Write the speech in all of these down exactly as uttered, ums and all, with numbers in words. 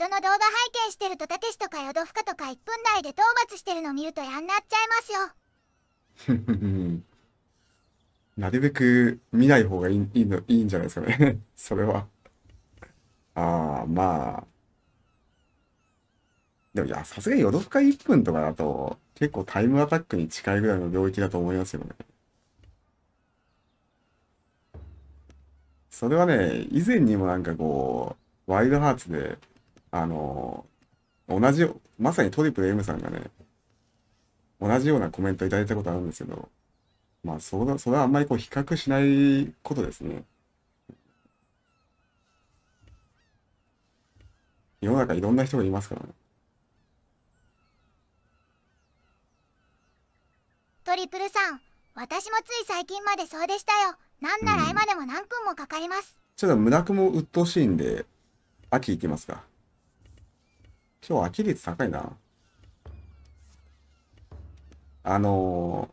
人の動画拝見してると、たけしとかヨドフカとかいっぷん台で討伐してるの見るとやんなっちゃいますよ。 なるべく見ない方がいい、いいの、いいんじゃないですかね。それは。ああ、まあ。でも、いや、さすがにヨドフカいっぷんとかだと、結構タイムアタックに近いぐらいの領域だと思いますよね。それはね、以前にもなんかこう、ワイルドハーツで、あの、同じ、まさにトリプル M さんがね、同じようなコメントいただいたことあるんですけど、まあ、それは、それはあんまりこう比較しないことですね。世の中いろんな人がいますからね。 トリプルさん、私もつい最近までそうでしたよ。なんならうん。 今でも何分もかかります。 ちょっと村雲鬱陶しいんで、秋行きますか。今日秋率高いな。あの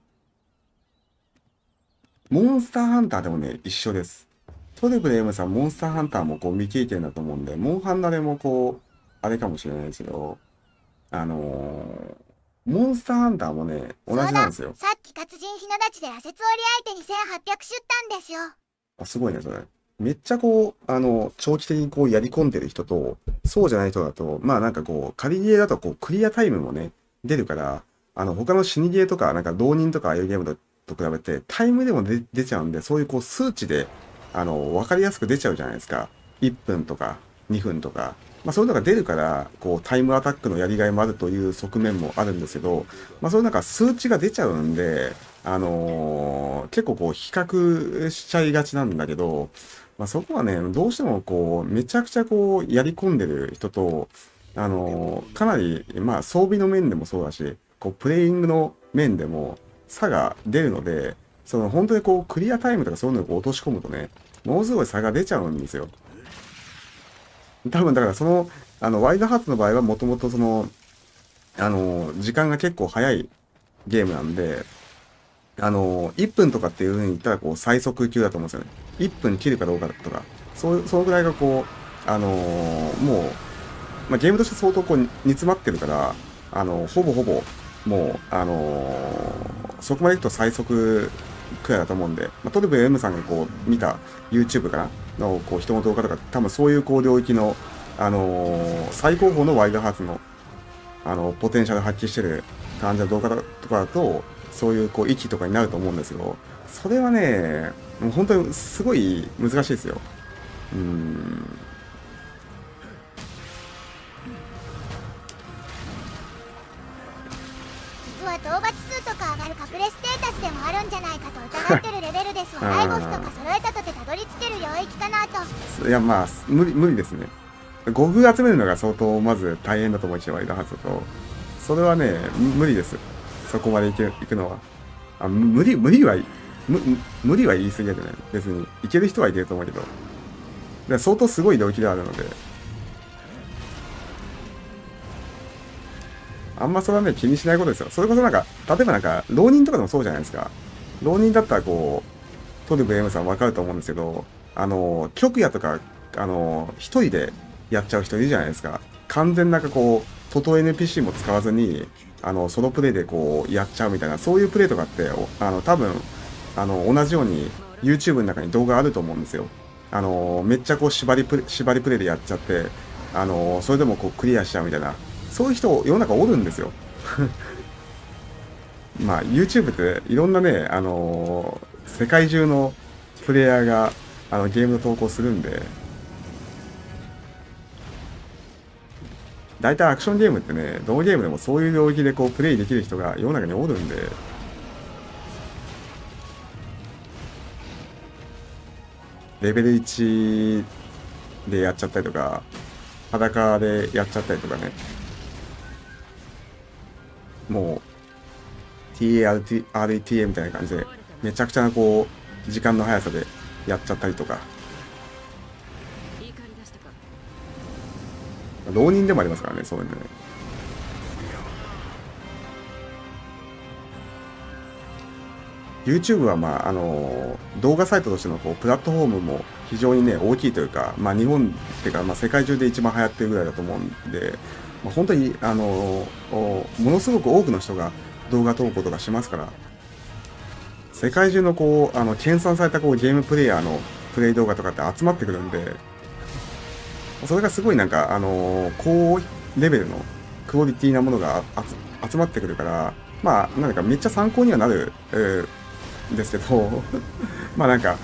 ーモンスターハンターでもね、一緒です。トリプル M さん、モンスターハンターもこう未経験だと思うんで、モンハンナでもこう、あれかもしれないですけど、あのーモンスターハンターもね、同そうだ、 じなんですよ。 さっき活人ひな立ちでアセツ折り相手にせんはっぴゃくシュったんですよ。 あ、すごいね、それ。めっちゃこう、あの、長期的にこうやり込んでる人と、そうじゃない人だと、まあなんかこう、仮ゲーだとこう、クリアタイムもね、出るから、あの、他の死にゲーとか、なんか浪人とかああいうゲームと比べて、タイムでも出出ちゃうんで、そういうこう、数値で、あの、わかりやすく出ちゃうじゃないですか。いっぷんとか、にふんとか。まあそういうのが出るから、こう、タイムアタックのやりがいもあるという側面もあるんですけど、まあそういうなんか数値が出ちゃうんで、あのー結構こう比較しちゃいがちなんだけど、まあ、そこはね、どうしてもこう、めちゃくちゃこう、やり込んでる人と、あのーかなり、まあ、装備の面でもそうだし、こう、プレイングの面でも差が出るので、その、本当にこう、クリアタイムとかそういうのをこう落とし込むとね、ものすごい差が出ちゃうんですよ。多分、だからその、あの、ワイルドハーツの場合はもともとその、あのー時間が結構早いゲームなんで、あの、いっぷんとかっていう風に言ったら、こう、最速級だと思うんですよね。いっぷん切るかどうかとか、そういう、そのぐらいがこう、あのーもう、まあ、ゲームとして相当こう、煮詰まってるから、あの、ほぼほぼ、もう、あのーそこまでいくと最速くらいだと思うんで、まあ、トリプル M さんがこう、見た YouTube かなの、こう、人の動画とか、多分そういうこう、領域の、あのー最高峰のワイルドハーツのあの、ポテンシャル発揮してる感じの動画とかだと、そういうこう、息とかになると思うんですけど、それはね、もう本当にすごい難しいですよ。うーん。 実は討伐数とか上がる隠れステータスでもあるんじゃないかと疑ってるレベルです。笑いボスとあか揃えたとてたどり着ける領域かなと。 ーいや、まあ、無理、無理ですね。語風集めるのが相当まず大変だと思いますよ、ワイドハーツだと。それはね、無理です。そこまで行け、行くのは。あ、む無理、無理は、無、無理は言い過ぎだけどね。別に。行ける人はいけると思うけど。で相当すごい領域ではあるので、あんまそれはね、気にしないことですよ。それこそなんか、例えばなんか、浪人とかでもそうじゃないですか。浪人だったらこう、トリブ M さんわかると思うんですけど、あの、極夜とか、あの、一人でやっちゃう人いるじゃないですか。完全なんかこう、外 エヌピーシー も使わずに、あの、ソロプレイでこう、やっちゃうみたいな、そういうプレイとかって、おあの、多分、あの、同じように YouTube の中に動画あると思うんですよ。あの、めっちゃこう、縛りプレ、縛りプレイでやっちゃって、あの、それでもこう、クリアしちゃうみたいな、そういう人、世の中おるんですよ。まあ、YouTube っていろんなね、あのー世界中のプレイヤーがあのゲームの投稿するんで、大体アクションゲームってね、どのゲームでもそういう領域でこうプレイできる人が世の中におるんで、レベルいちでやっちゃったりとか、裸でやっちゃったりとかね、もう ティーエーアールティー、アールイーティーエー みたいな感じで、めちゃくちゃなこう、時間の速さでやっちゃったりとか、浪人でもありますからね、そういうのね。 YouTube は、まあ、あの、動画サイトとしてのこうプラットフォームも非常にね、大きいというか、まあ、日本っていうか、まあ、世界中で一番流行ってるぐらいだと思うんで、まあ、本当に、あの、ものすごく多くの人が動画投稿とかしますから、世界中のこう、あの、研鑽されたこうゲームプレイヤーのプレイ動画とかって集まってくるんで、それがすごいなんか、あの、高レベルのクオリティなものが集まってくるから、まあ、なんかめっちゃ参考にはなる、えーですけどまあなんか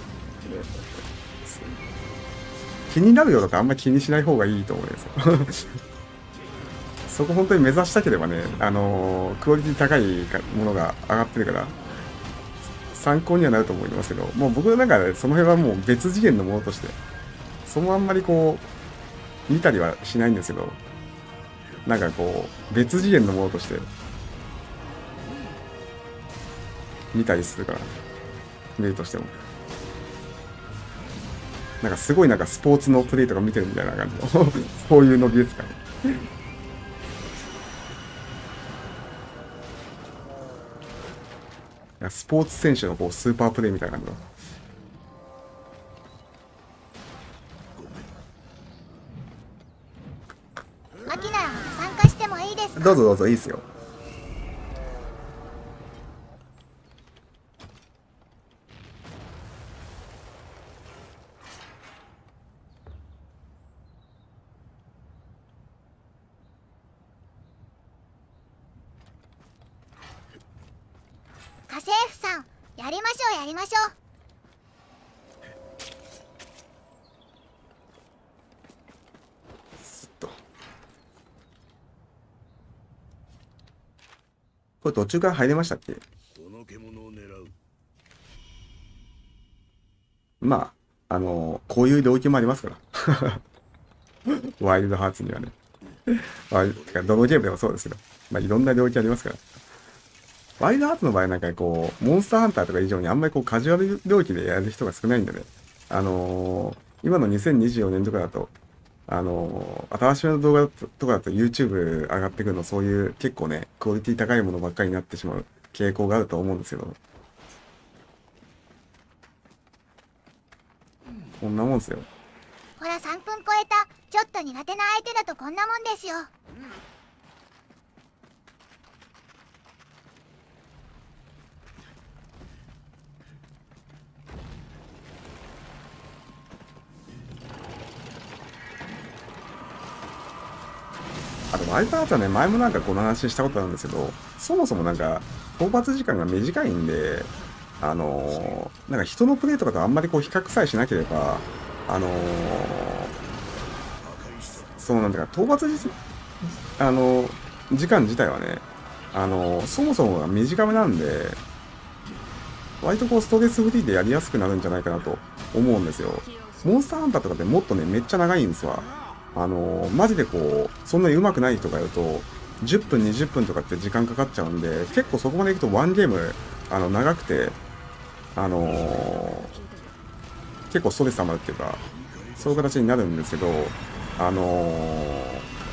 気になるようだとあんまり気にしない方がいいと思うんですよそこ本当に目指したければね、あのー、クオリティ高いものが上がってるから参考にはなると思いますけど、もう僕の中でその辺はもう別次元のものとしてそのあんまりこう見たりはしないんですけど、なんかこう別次元のものとして見たりするから、見るとしても。なんかすごいなんかスポーツのプレイとか見てるみたいな感じのそういうノリですかね。スポーツ選手のこうスーパープレイみたいな感じの。 マキなら参加してもいいですか？ どうぞどうぞ、いいですよ。 家政婦さん、やりましょうやりましょう。 すっと。これ途中から入れましたっけ？まあ、あのー、こういう領域もありますから。ワイルドハーツにはね。ワイてか、どのゲームでもそうですけど。まあ、いろんな領域ありますから。ワイルドハーツの場合なんかこう、モンスターハンターとか以上にあんまりこうカジュアル領域でやる人が少ないんでね。あのー、今のにせんにじゅうよねんとかだと、あのー、新しめの動画とかだと YouTube 上がってくるの、そういう結構ね、クオリティ高いものばっかりになってしまう傾向があると思うんですけど。こんなもんですよ。 ほらさんぷん超えた。ちょっと苦手な相手だとこんなもんですよ。 あと、ワイルドハーツはね、前もなんかこの話したことあるんですけど、そもそもなんか、討伐時間が短いんで、あのー、なんか人のプレイとかとあんまりこう比較さえしなければ、あのー、そうなんだか、討伐時、あのー、時間自体はね、あのー、そもそもが短めなんで、割とこうストレスフリーでやりやすくなるんじゃないかなと思うんですよ。モンスターハンターとかってもっとね、めっちゃ長いんですわ。あのー、マジでこう、そんなに上手くない人がやると、じゅっぷん、にじゅっぷんとかって時間かかっちゃうんで、結構そこまで行くとワンゲーム、あの、長くて、あのー、結構ストレス溜まるっていうか、そういう形になるんですけど、あのー、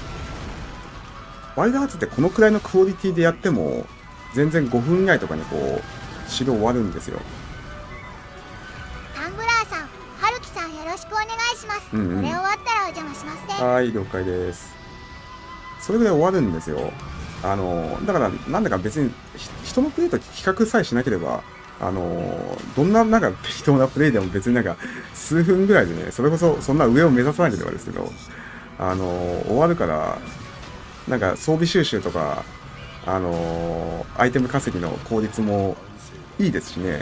ワイルドハーツってこのくらいのクオリティでやっても、全然ごふん以内とかにこう、指導終わるんですよ。 タンブラーさん、はるきさんよろしくお願いします。 うんうん、 これ終わったらお邪魔しますね。 はい、了解です。それぐらい終わるんですよ。あの、だから、なんだか別に、人のプレイと比較さえしなければ、あの、どんな、なんか適当なプレイでも別になんか、数分ぐらいでね、それこそそんな上を目指さなければですけど、あの、終わるから、なんか装備収集とか、あの、アイテム稼ぎの効率もいいですしね、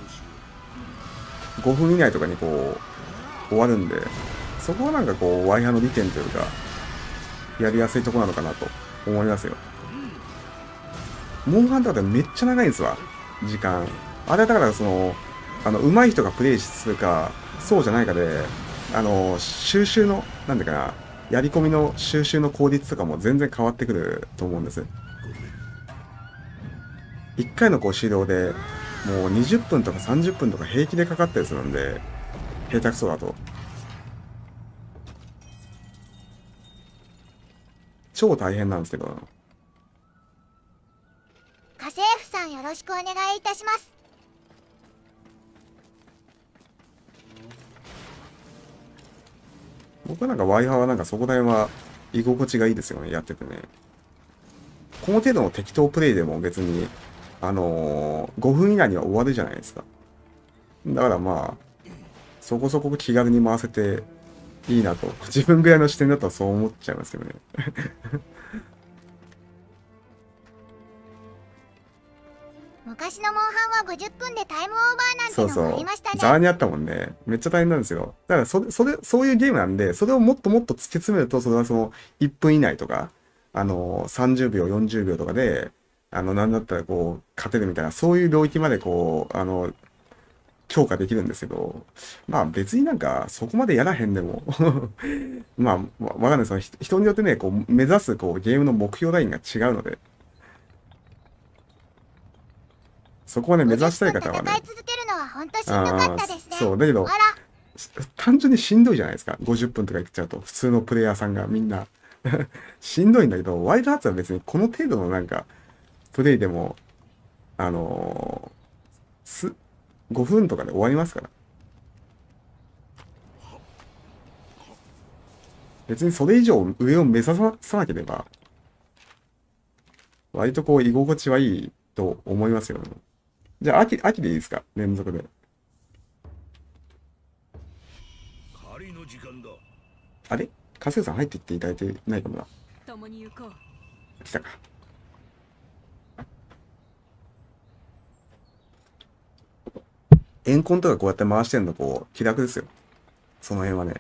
ごふん以内とかにこう、終わるんで、そこはなんかこう、ワイハの利点というか、やりやすいとこなのかなと思いますよ。モンハンとかってめっちゃ長いんですわ、時間。あれだからその、あの、上手い人がプレイするか、そうじゃないかで、あの、収集の、なんだかな、やり込みの収集の効率とかも全然変わってくると思うんです。いっかいのこう指導で、もうにじゅっぷんとかさんじゅっぷんとか平気でかかったりするんで、下手くそだと。超大変なんですけど。 家政婦さんよろしくお願いいたします。 僕はなんかワイハーはなんかそこら辺は居心地がいいですよね、やっててね。この程度の適当プレイでも別に、あのー、ごふん以内には終わるじゃないですか。だからまあ、そこそこ気軽に回せていいなと。自分ぐらいの視点だとそう思っちゃいますよね。 昔のモンハンはごじゅっぷんでタイムオーバーなんてそうそのもありましたう。 ね。 ざらにあったもんね。めっちゃ大変なんですよ。だからそれ、それ、そういうゲームなんで、それをもっともっと突き詰めると、それはそのいっぷん以内とか、あの、さんじゅうびょう、よんじゅうびょうとかで、あの、なんだったらこう、勝てるみたいな、そういう領域までこう、あの、強化できるんですけど、まあ別になんかそこまでやらへんでもまあわわかんないです。その人人によってね、こう目指すこうゲームの目標ラインが違うので、そこをね、目指したい方はね、 戦い続けるのは本当しんどかったですね。 そう、だけど、 あら、 単純にしんどいじゃないですか。ごじゅっぷんとか言っちゃうと、普通のプレイヤーさんがみんなしんどいんだけど、ワイドハーツは別にこの程度のなんか、プレイでも、あのー、す、ごふんとかで終わりますから。別にそれ以上上を目指さなければ、割とこう居心地はいいと思いますよね。じゃあ秋、秋でいいですか、連続で。 狩りの時間だ。 あれカセさん入っていっていただいてないかもな。 共に行こう。 来たか。エンコンとかこうやって回してんのこう気楽ですよ。その辺はね。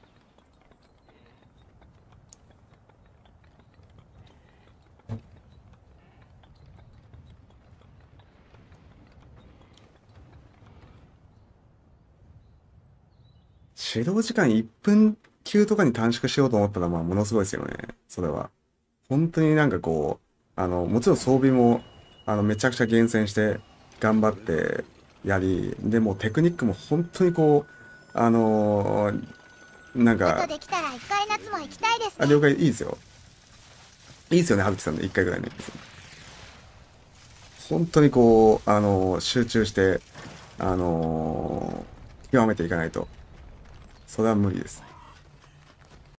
指導時間いっぷん級とかに短縮しようと思ったらまあものすごいですよね。それは。本当になんかこう、あの、もちろん装備も、あの、めちゃくちゃ厳選して頑張ってやり、でもテクニックも本当にこう、あのーなん後か、 できたら一回夏も行きたいですあ、 ね。 了解、いいですよ。いいですよね、はるきさんで一回ぐらいね。本当にこう、あのー集中して、あのー極めていかないと、それは無理です。